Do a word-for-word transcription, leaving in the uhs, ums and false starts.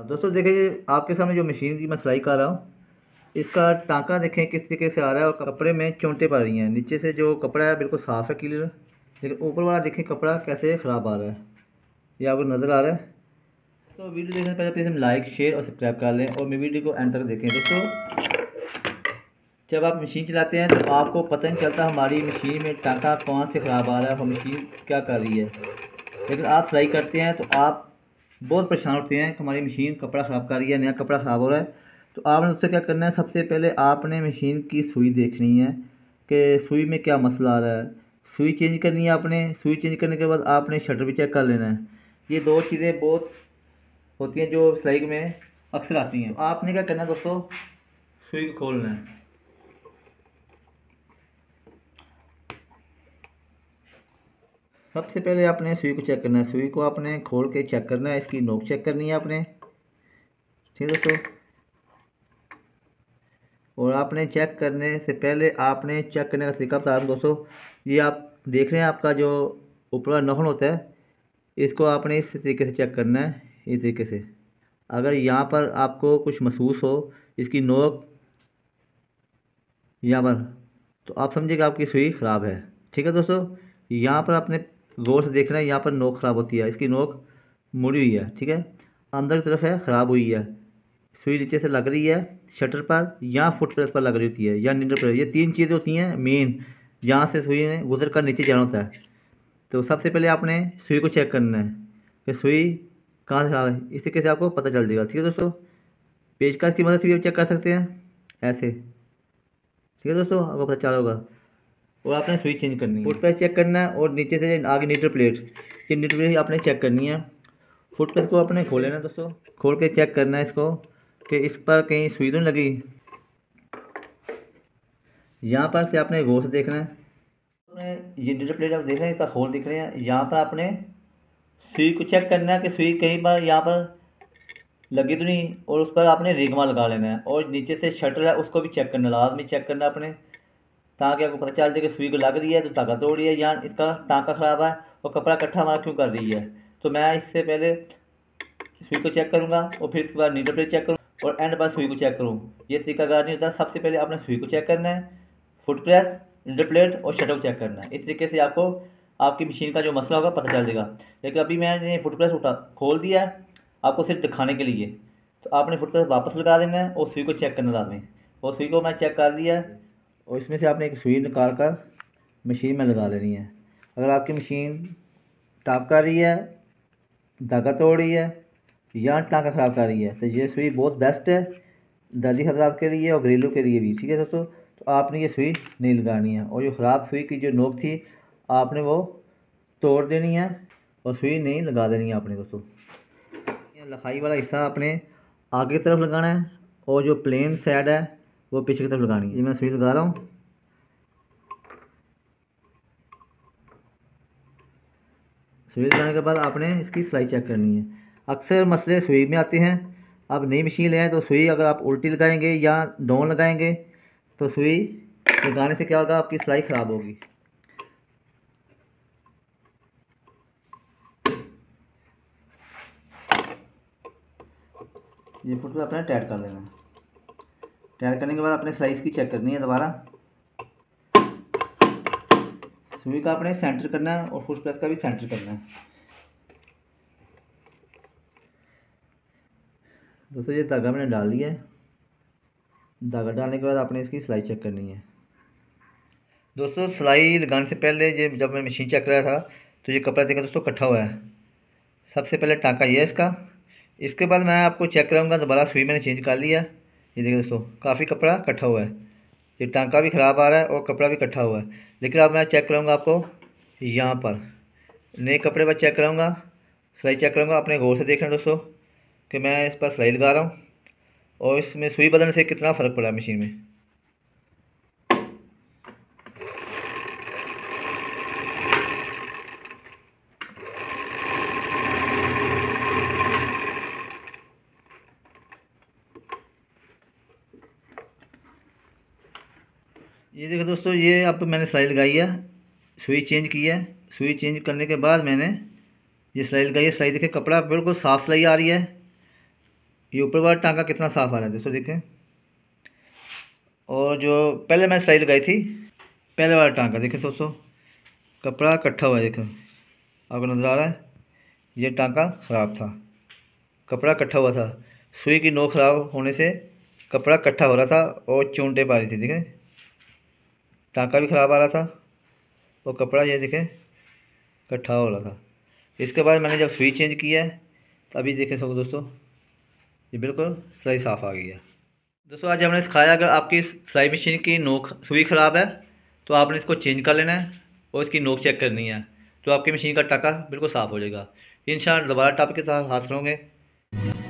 दोस्तों देखिए, आपके सामने जो मशीन की मैं सिलाई कर रहा हूँ, इसका टांका देखें किस तरीके से आ रहा है और कपड़े में चोंटे पड़ रही हैं। नीचे से जो कपड़ा है बिल्कुल साफ़ है, क्लियर, लेकिन ऊपर वाला देखें कपड़ा कैसे ख़राब आ रहा है। ये आपको नज़र आ रहा है। तो वीडियो देखने से पहले प्लीज़ हम लाइक, शेयर और सब्सक्राइब कर लें और मेरी वीडियो को एंड तक देखें। दोस्तों, जब आप मशीन चलाते हैं तो आपको पता नहीं चलता हमारी मशीन में टांका कौन से ख़राब आ रहा है और मशीन क्या कर रही है। लेकिन आप सिलाई करते हैं तो आप बहुत परेशान होते हैं कि हमारी मशीन कपड़ा ख़राब कर रही है, नया कपड़ा ख़राब हो रहा है। तो आपने उससे क्या करना है, सबसे पहले आपने मशीन की सुई देखनी है कि सुई में क्या मसला आ रहा है। सुई चेंज करनी है आपने। सुई चेंज करने के बाद आपने शटर भी चेक कर लेना है। ये दो चीज़ें बहुत होती हैं जो सिलाई में अक्सर आती हैं। तो आपने क्या करना है दोस्तों, सुई को खोलना है। सबसे पहले आपने सुई को चेक करना है। सुई को आपने खोल के चेक करना है, इसकी नोक चेक करनी है आपने, ठीक है दोस्तों। और आपने चेक करने से पहले आपने चेक करने का तरीका बता रहा हूँ दोस्तों। ये आप देख रहे हैं, आपका जो ऊपर नखन होता है, इसको आपने इस तरीके से चेक करना है, इस तरीके से। अगर यहाँ पर आपको कुछ महसूस हो, इसकी नोक यहाँ पर, तो आप समझिएगा आपकी सुई ख़राब है, ठीक है दोस्तों। यहाँ पर आपने गौर से देखना है, यहाँ पर नोक ख़राब होती है, इसकी नोक मुड़ी हुई है, ठीक है, अंदर की तरफ है, ख़राब हुई है। सुई नीचे से लग रही है शटर पर, या फुट प्रेस पर लग रही होती है, या नीडल पर। ये तीन चीज़ें होती हैं मेन, जहाँ से सुई ने गुजर कर नीचे जाना होता है। तो सबसे पहले आपने सुई को चेक करना है कि सुई कहाँ से ख़राब है। इस तरीके से आपको पता चल जाएगा, ठीक है दोस्तों। पेचकस की मदद से भी चेक कर सकते हैं, ऐसे, ठीक है दोस्तों, आपको पता चला होगा। और आपने सुई चेंज करनी है, फुट प्रेस चेक करना है, और नीचे से आगे नीडल प्लेट, ये नीडल प्लेट आपने चेक करनी है। फुट प्रेस को आपने खोल लेना दोस्तों, खोल के चेक करना है इसको कि इस पर कहीं सुई तो नहीं लगी। यहाँ पर से आपने गौर से देखना है। आपने ये नीडल प्लेट आप देख रहे हैं, इसका होल दिख रहे हैं। यहाँ पर आपने सुई को चेक करना है कि सुई कहीं पर यहाँ पर लगी तो नहीं, और उस पर आपने रिगमा लगा लेना है। और नीचे से शटर है उसको भी चेक करना, लाजमी चेक करना आपने, ताकि आपको पता चल जाए कि सुई को लग रही है तो धागा तोड़ रही है, या इसका टाँका ख़राब है और कपड़ा इकट्ठा हमारा क्यों कर रही है। तो मैं इससे पहले सुई को चेक करूँगा और फिर इसके बाद नीडल प्लेट चेक करूँ और एंड पर सुई को चेक करूँ। ये तरीकाकार नहीं होता। सबसे पहले आपने सुई को चेक करना है, फुट प्रेस, नीडल प्लेट और शटर को चेक करना है। इस तरीके से आपको आपकी मशीन का जो मसला होगा पता चल जाएगा। लेकिन अभी मैंने फुट प्रेस उठा खोल दिया है आपको सिर्फ दिखाने के लिए, तो आपने फुट प्रेस वापस लगा देना है और सुई को चेक करना लाजमी। और सुई को मैं चेक कर लिया है, और इसमें से आपने एक सुई निकाल कर मशीन में लगा लेनी है। अगर आपकी मशीन टाप कर रही है, धागा तोड़ रही है, या टाँका ख़राब कर रही है, तो ये सुई बहुत बेस्ट है दर्जी हजरात के लिए और घरेलू के लिए भी, ठीक है दोस्तों। तो आपने ये सुई नहीं लगानी है, और जो ख़राब सुई की जो नोक थी आपने वो तोड़ देनी है और सुई नहीं लगा देनी है आपने दोस्तों। लखाई वाला हिस्सा आपने आगे की तरफ लगाना है, और जो प्लेन साइड है वो पीछे की तरफ लगानी है। ये मैं सुई लगा रहा हूँ। सुई लगाने के बाद आपने इसकी सिलाई चेक करनी है। अक्सर मसले सुई में आते हैं। आप नई मशीन ले आए तो सुई अगर आप उल्टी लगाएंगे या डाउन लगाएंगे तो सुई लगाने से क्या होगा, आपकी सिलाई ख़राब होगी। ये फुट को अपने टाइट कर लेना है। टाइट करने के बाद अपने सिलाई की चेक करनी है दोबारा। सुई का अपने सेंटर करना है और फुट प्रेस का भी सेंटर करना है दोस्तों। ये धागा मैंने डाल लिया है। धागा डालने के बाद आपने इसकी सिलाई चेक करनी है दोस्तों। सिलाई लगाने से पहले ये जब मैं मशीन चेक कर रहा था तो ये कपड़ा देखा दोस्तों इकट्ठा हुआ है। सबसे पहले टाँका ये है इसका। इसके बाद मैं आपको चेक कराऊंगा। दोबारा सुई मैंने चेंज कर लिया। ये देखिए दोस्तों, काफ़ी कपड़ा इकट्ठा हुआ है। ये टाँका भी ख़राब आ रहा है और कपड़ा भी इकट्ठा हुआ है। लेकिन अब मैं चेक कराऊंगा आपको यहाँ पर, नए कपड़े पर चेक कराऊंगा, सिलाई चेक कराऊंगा। अपने गौर से देखना दोस्तों कि मैं इस पर सिलाई लगा रहा हूँ और इसमें सुई बदलने से कितना फ़र्क पड़ा है मशीन में। ये देखो दोस्तों, ये अब तो मैंने सिलाई लगाई है, सुई चेंज की है। सुई चेंज करने के बाद मैंने ये सिलाई लगाई है। सिलाई देखिए, कपड़ा बिल्कुल साफ़ सिलाई आ रही है। ये ऊपर वाला टांका कितना साफ़ आ रहा है दोस्तों देखें। और जो पहले मैंने सिलाई लगाई थी, पहले वाला टांका देखें दोस्तों, कपड़ा इकट्ठा हुआ है देखें, आपको नज़र आ रहा है। ये टांका ख़राब था, कपड़ा इकट्ठा हुआ था, सुई की नोक ख़राब होने से कपड़ा इकट्ठा हो रहा था और चूंटे पा रही थी। देखें टांका भी ख़राब आ रहा था और कपड़ा ये देखें इकट्ठा हो रहा था। इसके बाद मैंने जब सुई चेंज किया है तो अभी देखें सब दोस्तों, ये बिल्कुल सिलाई साफ़ आ गई है। दोस्तों आज हमने सिखाया, अगर आपकी सिलाई मशीन की नोक सुई ख़राब है तो आपने इसको चेंज कर लेना है और इसकी नोक चेक करनी है, तो आपकी मशीन का टांका बिल्कुल साफ़ हो जाएगा। इंशाअल्लाह दोबारा टॉपिक के साथ हाथ होंगे।